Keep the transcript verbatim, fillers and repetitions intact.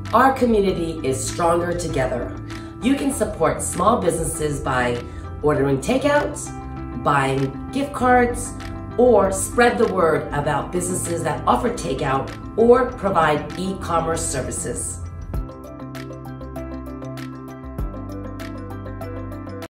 Our community is stronger together. You can support small businesses by ordering takeouts, buying gift cards, or spread the word about businesses that offer takeout or provide e-commerce services.